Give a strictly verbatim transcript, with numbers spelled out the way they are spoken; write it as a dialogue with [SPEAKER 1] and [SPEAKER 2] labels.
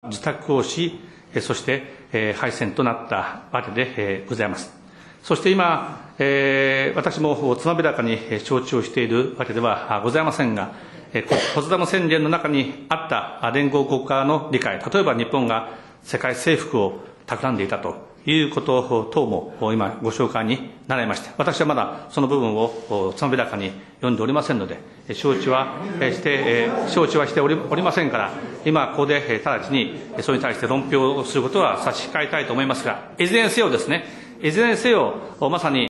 [SPEAKER 1] 受託をし、そして敗戦となったわけでございます。そして今、私もつまびらかに承知をしているわけではございませんが、ポツダム宣言の中にあった連合国家の理解、例えば日本が世界征服を企んでいたということ等も今ご紹介になられまして、私はまだその部分をつまびらかに読んでおりませんので、承知はして、承知はしておりませんから、今ここで直ちにそれに対して論評をすることは差し控えたいと思いますが、いずれにせよですね、いずれにせよまさに